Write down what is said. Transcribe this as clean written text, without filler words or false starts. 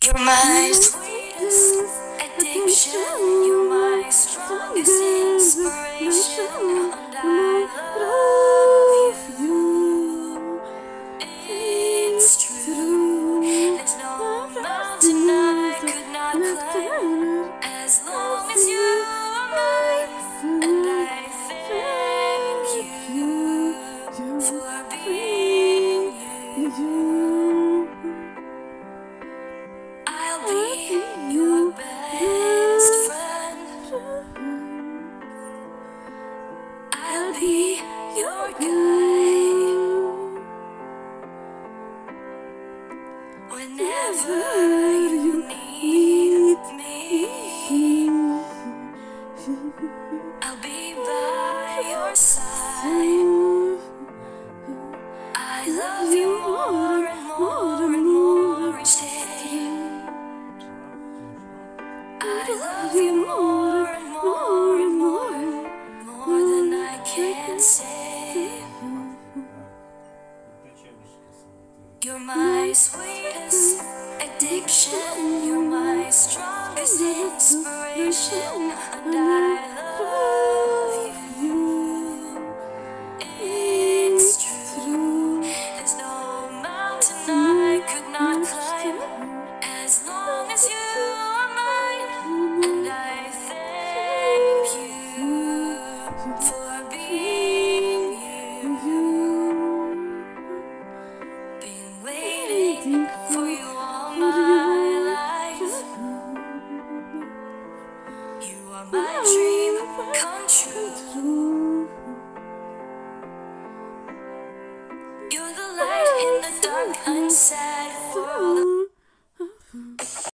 You're my sweetest addiction, you're my strongest inspiration, and I love you. It's true, there's no mountain I could not climb as long as you are mine, and I thank you for being you. I'll be your best friend. I'll be your guide whenever you need me. I'll be by your side. I love you more and more and more each day. I love you more and more and more than I can say. You're my sweetest addiction, you're my strongest inspiration, and I love you. It's true, there's no mountain I could not climb as long as you are mine, and I thank you for being you. Been waiting for you all my life. You are my dream come true. You're the light in the dark, unsaid world.